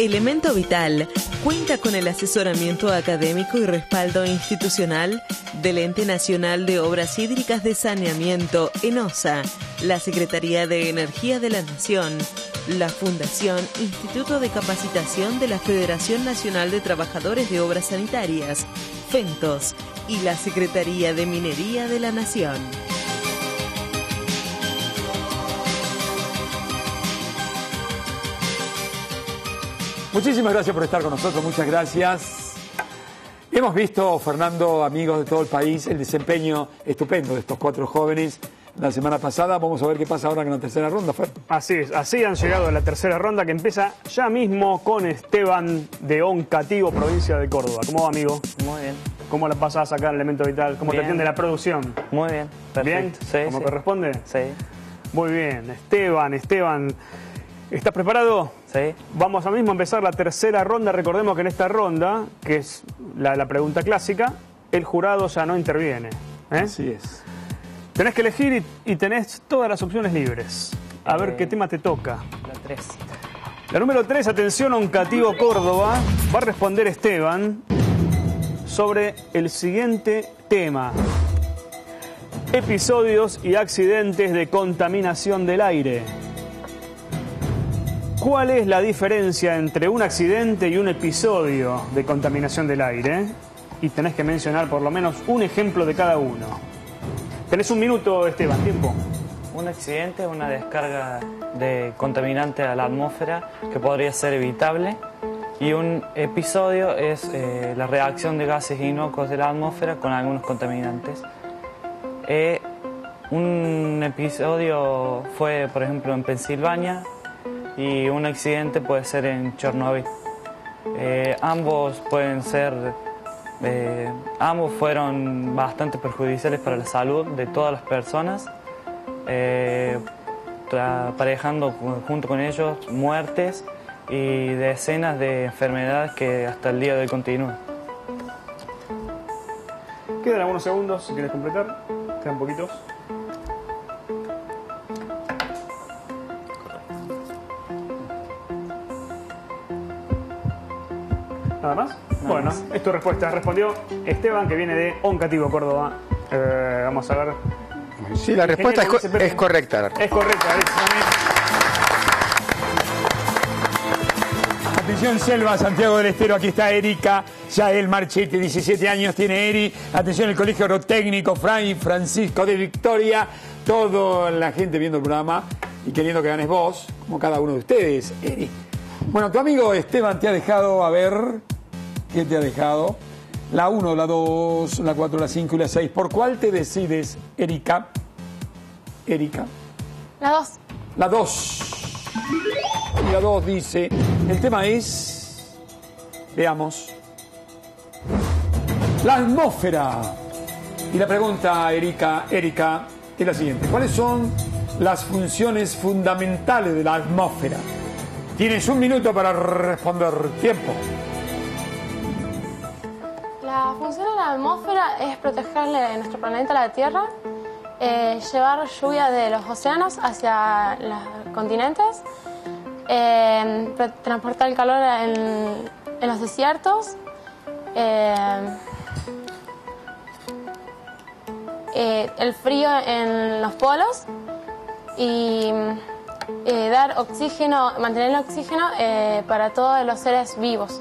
Elemento Vital cuenta con el asesoramiento académico y respaldo institucional del Ente Nacional de Obras Hídricas de Saneamiento, ENOSA, la Secretaría de Energía de la Nación, la Fundación Instituto de Capacitación de la Federación Nacional de Trabajadores de Obras Sanitarias, FENTOS, y la Secretaría de Minería de la Nación. Muchísimas gracias por estar con nosotros, muchas gracias. Hemos visto, Fernando, amigos de todo el país, el desempeño estupendo de estos 4 jóvenes la semana pasada. Vamos a ver qué pasa ahora con la tercera ronda, Fer. Así es, así han llegado a la tercera ronda que empieza ya mismo con Esteban de Oncativo, provincia de Córdoba. ¿Cómo va, amigo? Muy bien. ¿Cómo la pasás acá en Elemento Vital? ¿Cómo Bien. te atiende la producción? Muy bien, perfecto. ¿Bien? Sí, ¿Cómo sí. corresponde? Sí, Muy bien. Esteban, ¿estás preparado? sí. Vamos a mismo empezar la tercera ronda. Recordemos que en esta ronda, que es la pregunta clásica, el jurado ya no interviene. Así es. Tenés que elegir y tenés todas las opciones libres. A ver qué tema te toca. La 3. La número 3, atención, Oncativo, Córdoba. Va a responder Esteban sobre el siguiente tema. Episodios y accidentes de contaminación del aire. ¿Cuál es la diferencia entre un accidente y un episodio de contaminación del aire? Y tenés que mencionar por lo menos un ejemplo de cada uno. Tenés un minuto, Esteban, tiempo. Un accidente es una descarga de contaminante a la atmósfera que podría ser evitable. Y un episodio es la reacción de gases inocuos de la atmósfera con algunos contaminantes. Un episodio fue, por ejemplo, en Pensilvania y un accidente puede ser en Chernobyl. Ambos fueron bastante perjudiciales para la salud de todas las personas, aparejando junto con ellos muertes y decenas de enfermedades que hasta el día de hoy continúan. Quedan algunos segundos si quieres completar. Quedan poquitos. ¿Nada más? Bueno, es tu respuesta. Respondió Esteban, que viene de Oncativo, Córdoba. Vamos a ver. Sí, la respuesta es correcta. Es correcta, Atención, Selva, Santiago del Estero, aquí está Erika, Yael Marchetti, 17 años tiene Eri. Atención, el Colegio Agrotécnico, Fray Francisco de Victoria, toda la gente viendo el programa y queriendo que ganes vos, como cada uno de ustedes, Eri. Bueno, tu amigo Esteban te ha dejado, a ver, ¿qué te ha dejado? La 1, la 2, la 4, la 5 y la 6. ¿Por cuál te decides, Erika? Erika. La 2. La 2. Y la 2 dice, el tema es, veamos, la atmósfera. Y la pregunta, Erika, es la siguiente. ¿Cuáles son las funciones fundamentales de la atmósfera? Tienes un minuto para responder. Tiempo. La función de la atmósfera es protegerle nuestro planeta, la Tierra, llevar lluvia de los océanos hacia los continentes, transportar el calor en los desiertos, el frío en los polos y dar oxígeno, mantener el oxígeno para todos los seres vivos.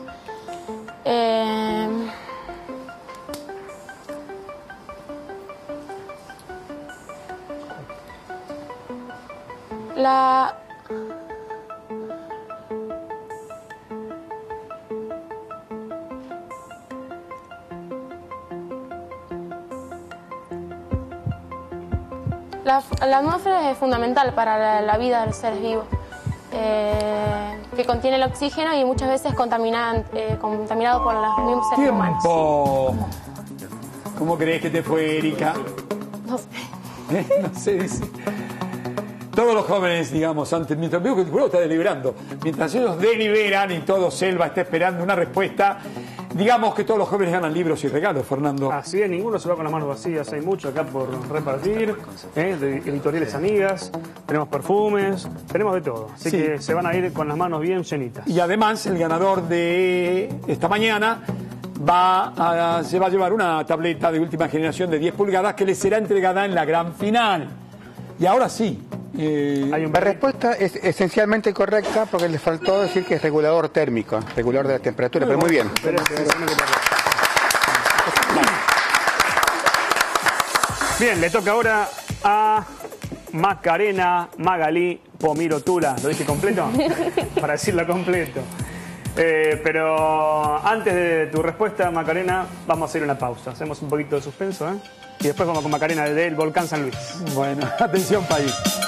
La atmósfera es fundamental para la vida de los seres vivos, que contiene el oxígeno y muchas veces contaminado por los mismos seres humanos. ¡Tiempo! ¿Cómo crees que te fue, Erika? No sé. No sé, dice. Todos los jóvenes, digamos, mientras veo que el juego está deliberando, mientras ellos deliberan y todo Selva está esperando una respuesta, digamos que todos los jóvenes ganan libros y regalos, Fernando. Así es, ninguno se va con las manos vacías, hay mucho acá por repartir, de editoriales amigas, tenemos perfumes, tenemos de todo, así que se van a ir con las manos bien llenitas. Y además el ganador de esta mañana se va a llevar una tableta de última generación de 10 pulgadas que le será entregada en la gran final. Y ahora sí. La respuesta es esencialmente correcta porque le faltó decir que es regulador térmico, regulador de la temperatura, pero muy bien. Bien, le toca ahora a Macarena Magalí Pomiro Tula. ¿Lo dije completo? Para decirlo completo. Pero antes de tu respuesta, Macarena, vamos a hacer una pausa. Hacemos un poquito de suspenso, ¿eh? Y después vamos con Macarena del Volcán San Luis. Bueno, atención país.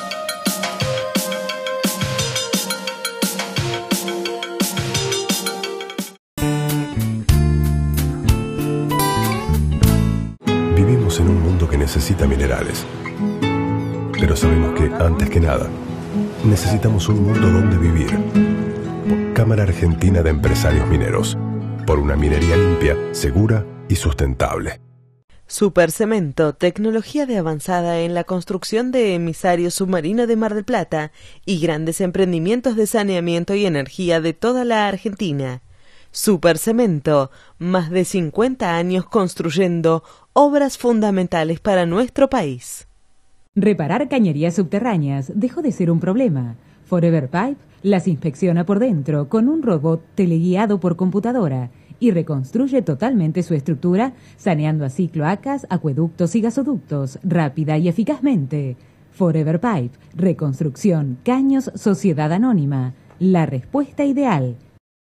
Vivimos en un mundo que necesita minerales. Pero sabemos que, antes que nada, necesitamos un mundo donde vivir. Cámara Argentina de Empresarios Mineros. Por una minería limpia, segura y sustentable. Supercemento, tecnología de avanzada en la construcción de emisario submarino de Mar del Plata y grandes emprendimientos de saneamiento y energía de toda la Argentina. Supercemento, más de 50 años construyendo obras fundamentales para nuestro país. Reparar cañerías subterráneas dejó de ser un problema. Forever Pipe las inspecciona por dentro con un robot teleguiado por computadora y reconstruye totalmente su estructura, saneando así cloacas, acueductos y gasoductos, rápida y eficazmente. Forever Pipe, reconstrucción, caños, sociedad anónima. La respuesta ideal.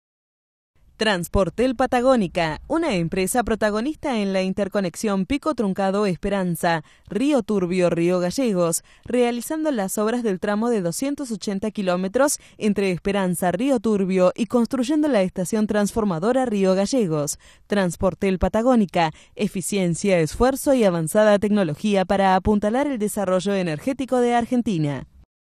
Transportel Patagónica, una empresa protagonista en la interconexión Pico Truncado Esperanza, Río Turbio Río Gallegos, realizando las obras del tramo de 280 kilómetros entre Esperanza Río Turbio y construyendo la estación transformadora Río Gallegos. Transportel Patagónica, eficiencia, esfuerzo y avanzada tecnología para apuntalar el desarrollo energético de Argentina.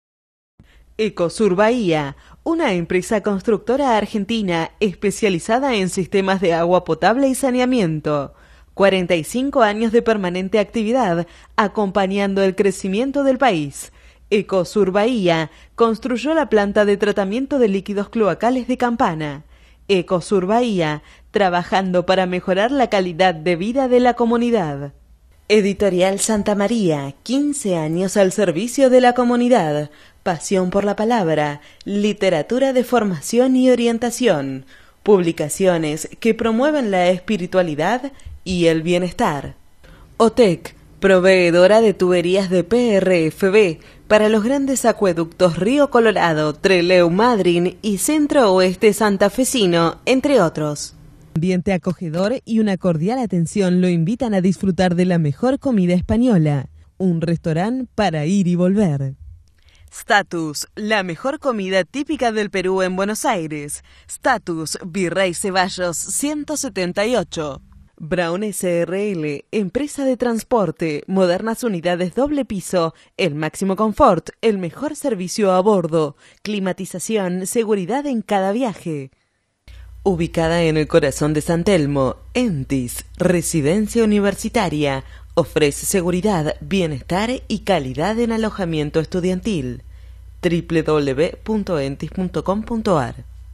Ecosur Bahía, una empresa constructora argentina especializada en sistemas de agua potable y saneamiento. 45 años de permanente actividad, acompañando el crecimiento del país. Ecosur Bahía construyó la planta de tratamiento de líquidos cloacales de Campana. Ecosur Bahía, trabajando para mejorar la calidad de vida de la comunidad. Editorial Santa María, 15 años al servicio de la comunidad. Pasión por la palabra, literatura de formación y orientación, publicaciones que promueven la espiritualidad y el bienestar. OTEC, proveedora de tuberías de PRFB para los grandes acueductos Río Colorado, Trelew Madryn y Centro Oeste Santafesino, entre otros. Ambiente acogedor y una cordial atención lo invitan a disfrutar de la mejor comida española. Un restaurante para ir y volver. Status, la mejor comida típica del Perú en Buenos Aires. Status, Virrey Ceballos 178. Brown SRL, empresa de transporte, modernas unidades doble piso, el máximo confort, el mejor servicio a bordo, climatización, seguridad en cada viaje. Ubicada en el corazón de San Telmo, Entis, residencia universitaria, ofrece seguridad, bienestar y calidad en alojamiento estudiantil. www.entis.com.ar.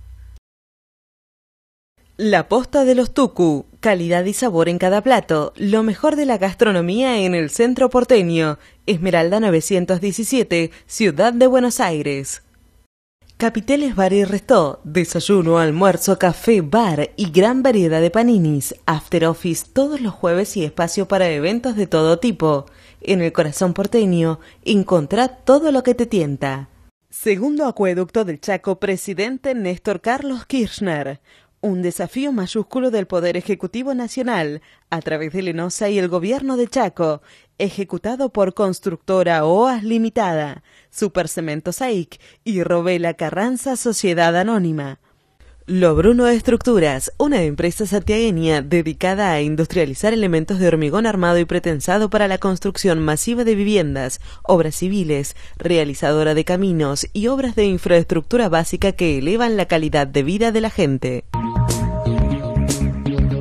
La Posta de los Tucu, calidad y sabor en cada plato, lo mejor de la gastronomía en el centro porteño, Esmeralda 917, Ciudad de Buenos Aires. Capiteles Bar y Restó, desayuno, almuerzo, café, bar y gran variedad de paninis, after office todos los jueves y espacio para eventos de todo tipo. En el corazón porteño, encontrá todo lo que te tienta. Segundo acueducto del Chaco, presidente Néstor Carlos Kirchner. Un desafío mayúsculo del Poder Ejecutivo Nacional, a través de Lenosa y el Gobierno de Chaco, ejecutado por Constructora OAS Limitada, Supercemento SAIC y Robela Carranza Sociedad Anónima. Lo Bruno Estructuras, una empresa santiagueña dedicada a industrializar elementos de hormigón armado y pretensado para la construcción masiva de viviendas, obras civiles, realizadora de caminos y obras de infraestructura básica que elevan la calidad de vida de la gente.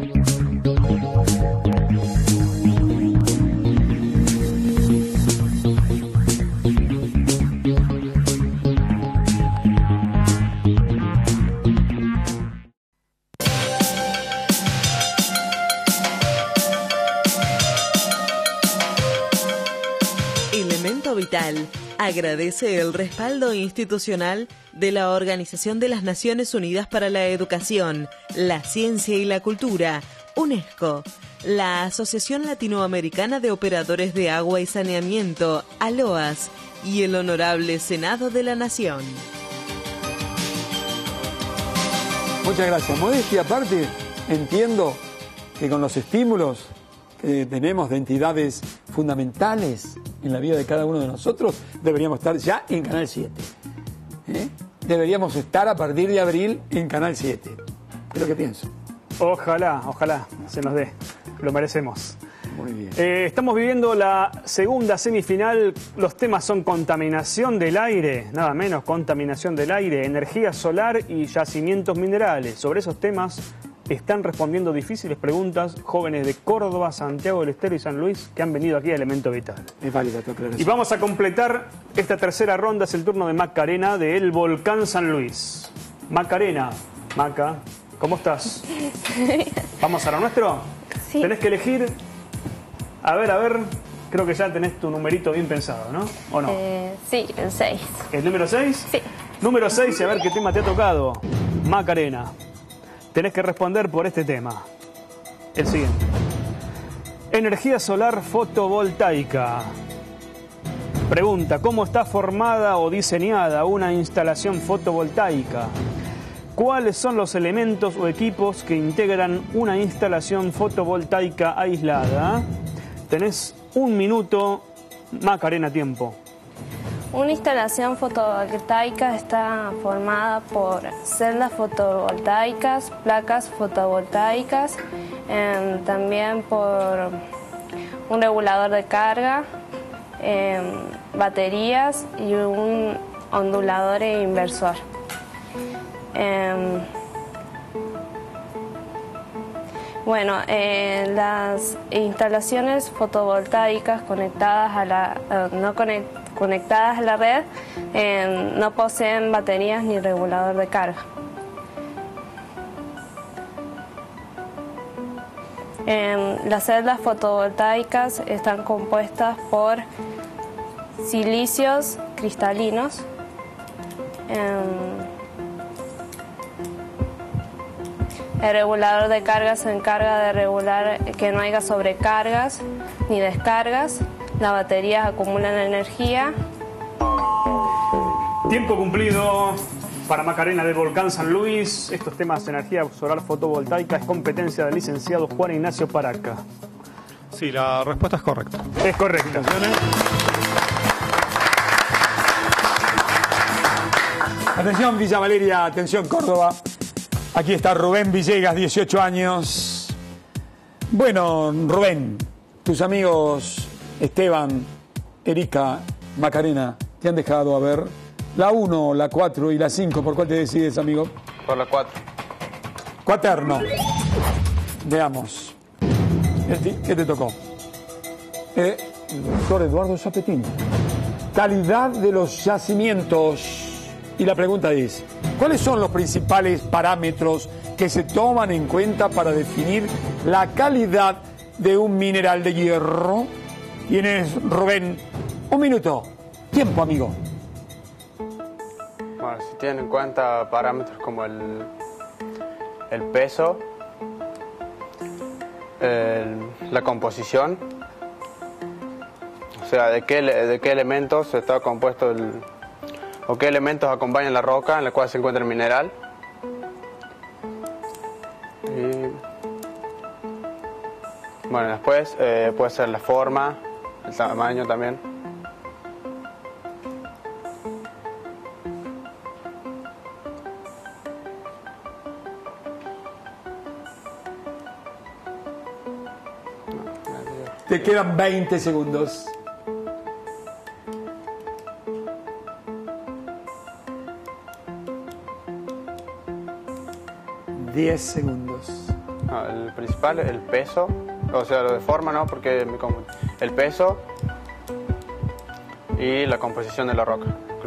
Elemento Vital agradece el respaldo institucional de la Organización de las Naciones Unidas para la Educación, la Ciencia y la Cultura, UNESCO, la Asociación Latinoamericana de Operadores de Agua y Saneamiento, ALOAS, y el Honorable Senado de la Nación. Muchas gracias. Modestia aparte, entiendo que con los estímulos que tenemos de entidades fundamentales en la vida de cada uno de nosotros, deberíamos estar ya en Canal 7. Deberíamos estar a partir de abril en Canal 7. Es lo que pienso. Ojalá se nos dé. Lo merecemos. Muy bien. Estamos viviendo la segunda semifinal. Los temas son contaminación del aire, nada menos, contaminación del aire, energía solar y yacimientos minerales. Sobre esos temas están respondiendo difíciles preguntas jóvenes de Córdoba, Santiago del Estero y San Luis que han venido aquí a Elemento Vital. Es válida tu aclaración. Y vamos a completar esta tercera ronda. Es el turno de Macarena de El Volcán San Luis. Macarena, Maca, ¿cómo estás? ¿Vamos a lo nuestro? Sí. Tenés que elegir. A ver, creo que ya tenés tu numerito bien pensado, ¿no? ¿O no? Sí, el 6. ¿El número 6? Sí. Número 6, y a ver qué tema te ha tocado. Macarena, tenés que responder por este tema. El siguiente. Energía solar fotovoltaica. Pregunta, ¿cómo está formada o diseñada una instalación fotovoltaica? ¿Cuáles son los elementos o equipos que integran una instalación fotovoltaica aislada? Tenés 1 minuto, Macarena, tiempo. Una instalación fotovoltaica está formada por celdas fotovoltaicas, placas fotovoltaicas, también por un regulador de carga, baterías y un ondulador e inversor. Bueno, las instalaciones fotovoltaicas conectadas a la conectadas a la red no poseen baterías ni regulador de carga. Las celdas fotovoltaicas están compuestas por silicios cristalinos. El regulador de carga se encarga de regular que no haya sobrecargas ni descargas. Las baterías acumulan energía. Tiempo cumplido para Macarena del Volcán San Luis. Estos temas de energía solar fotovoltaica es competencia del licenciado Juan Ignacio Paraca. Sí, la respuesta es correcta. Es correcta. Atención Villa Valeria, atención Córdoba. Aquí está Rubén Villegas, 18 años. Bueno, Rubén, tus amigos Esteban, Erika, Macarena, te han dejado a ver la 1, la 4 y la 5. ¿Por cuál te decides, amigo? Por la 4. Cuaterno. Veamos. ¿Qué te tocó? Doctor Eduardo Zapetín. Calidad de los yacimientos. Y la pregunta es, ¿cuáles son los principales parámetros que se toman en cuenta para definir la calidad de un mineral de hierro? Tienes, Rubén, 1 minuto. Tiempo, amigo. Bueno, si tienen en cuenta parámetros como el peso, la composición, o sea, de qué elementos está compuesto o qué elementos acompañan la roca en la cual se encuentra el mineral. Y bueno, después puede ser la forma, el tamaño también. Te quedan 20 segundos. ...10 segundos. No, el principal, el peso, o sea, lo de forma no, porque el peso y la composición de la roca.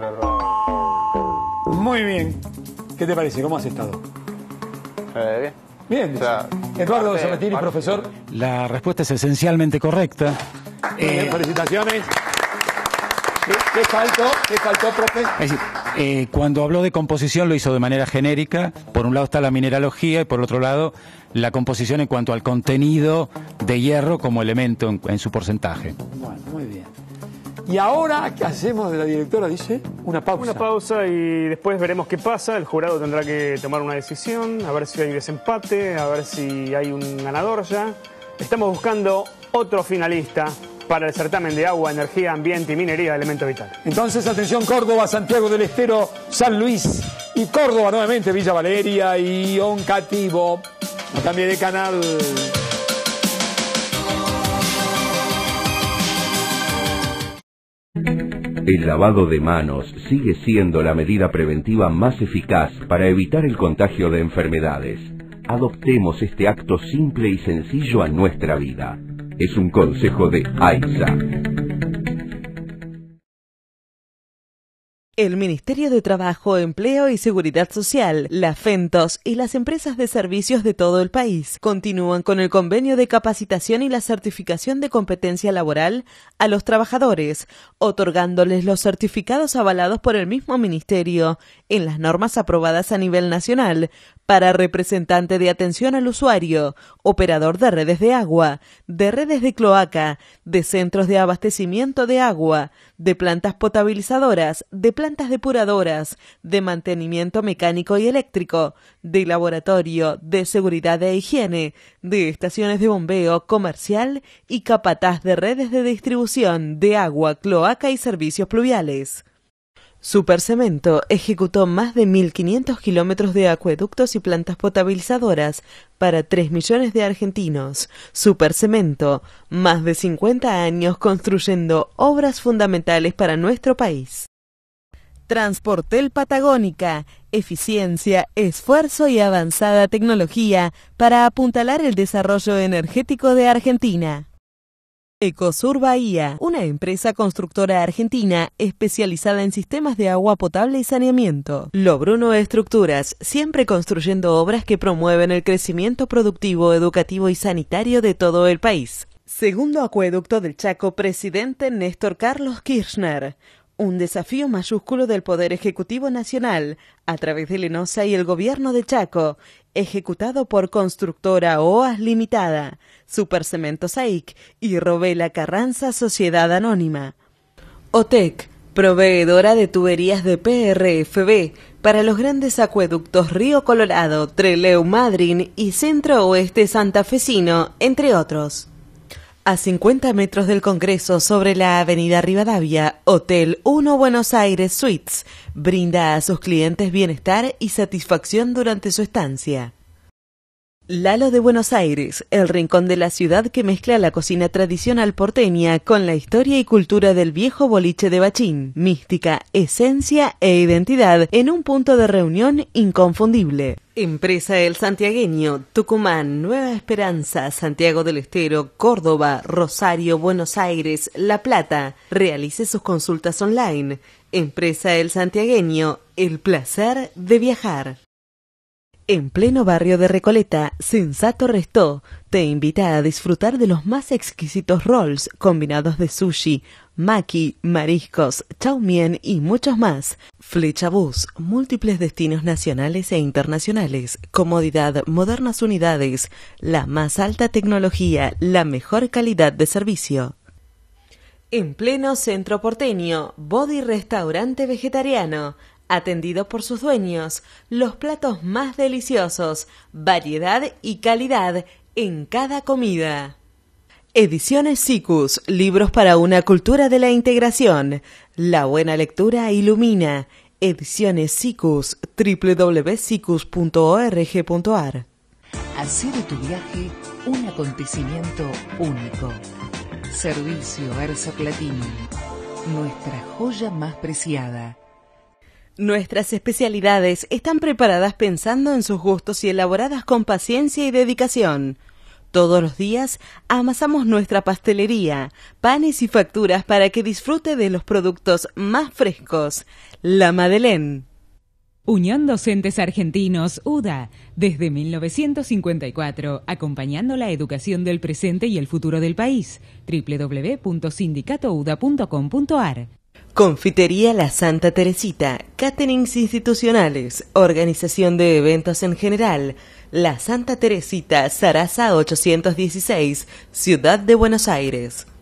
Muy bien. ¿Qué te parece? ¿Cómo has estado? Bien. Bien. O sea, Eduardo Zapettini, profesor. La respuesta es esencialmente correcta. Felicitaciones. ¿Qué faltó, profe? Es decir, cuando habló de composición lo hizo de manera genérica. Por un lado está la mineralogía y por otro lado la composición en cuanto al contenido de hierro como elemento en su porcentaje. Bueno, muy bien. Y ahora, ¿qué hacemos? La directora dice una pausa. Una pausa y después veremos qué pasa. El jurado tendrá que tomar una decisión, a ver si hay desempate, a ver si hay un ganador ya. Estamos buscando otro finalista para el certamen de agua, energía, ambiente y minería de elementos vitales. Entonces, atención, Córdoba, Santiago del Estero, San Luis y Córdoba nuevamente, Villa Valeria y Oncativo. No cambie de canal. El lavado de manos sigue siendo la medida preventiva más eficaz para evitar el contagio de enfermedades. Adoptemos este acto simple y sencillo a nuestra vida. Es un consejo de AISA. El Ministerio de Trabajo, Empleo y Seguridad Social, la FENTOS y las empresas de servicios de todo el país continúan con el convenio de capacitación y la certificación de competencia laboral a los trabajadores, otorgándoles los certificados avalados por el mismo Ministerio en las normas aprobadas a nivel nacional para representante de atención al usuario, operador de redes de agua, de redes de cloaca, de centros de abastecimiento de agua, de plantas potabilizadoras, de plantas depuradoras, de mantenimiento mecánico y eléctrico, de laboratorio, de seguridad e higiene, de estaciones de bombeo comercial y capataz de redes de distribución de agua, cloaca y servicios pluviales. Supercemento ejecutó más de 1.500 kilómetros de acueductos y plantas potabilizadoras para 3 millones de argentinos. Supercemento, más de 50 años construyendo obras fundamentales para nuestro país. Transportel Patagónica, eficiencia, esfuerzo y avanzada tecnología para apuntalar el desarrollo energético de Argentina. Ecosur Bahía, una empresa constructora argentina especializada en sistemas de agua potable y saneamiento. Lo Bruno Estructuras, siempre construyendo obras que promueven el crecimiento productivo, educativo y sanitario de todo el país. Segundo acueducto del Chaco, presidente Néstor Carlos Kirchner. Un desafío mayúsculo del Poder Ejecutivo Nacional, a través de Lenosa y el Gobierno de Chaco, ejecutado por Constructora OAS Limitada, Supercemento SAIC y Robela Carranza Sociedad Anónima. OTEC, proveedora de tuberías de PRFB para los grandes acueductos Río Colorado, Trelew Madryn y Centro Oeste Santafesino, entre otros. A 50 metros del Congreso, sobre la avenida Rivadavia, Hotel 1 Buenos Aires Suites brinda a sus clientes bienestar y satisfacción durante su estancia. Lalo de Buenos Aires, el rincón de la ciudad que mezcla la cocina tradicional porteña con la historia y cultura del viejo boliche de Bachín, mística, esencia e identidad en un punto de reunión inconfundible. Empresa El Santiagueño, Tucumán, Nueva Esperanza, Santiago del Estero, Córdoba, Rosario, Buenos Aires, La Plata. Realice sus consultas online. Empresa El Santiagueño, el placer de viajar. En pleno barrio de Recoleta, Sensato Restó te invita a disfrutar de los más exquisitos rolls combinados de sushi, maki, mariscos, chow mein y muchos más. Flecha Bus, múltiples destinos nacionales e internacionales, comodidad, modernas unidades, la más alta tecnología, la mejor calidad de servicio. En pleno centro porteño, Body Restaurante Vegetariano. Atendido por sus dueños, los platos más deliciosos, variedad y calidad en cada comida. Ediciones Sikus, libros para una cultura de la integración. La buena lectura ilumina. Ediciones Sikus, www.sikus.org.ar. Hacer de tu viaje un acontecimiento único. Servicio Versa Platini, nuestra joya más preciada. Nuestras especialidades están preparadas pensando en sus gustos y elaboradas con paciencia y dedicación. Todos los días amasamos nuestra pastelería, panes y facturas para que disfrute de los productos más frescos. La Madeleine. Unión Docentes Argentinos, UDA, desde 1954, acompañando la educación del presente y el futuro del país. www.sindicatouda.com.ar. Confitería La Santa Teresita, caterings institucionales, organización de eventos en general. La Santa Teresita, Sarasa 816, Ciudad de Buenos Aires.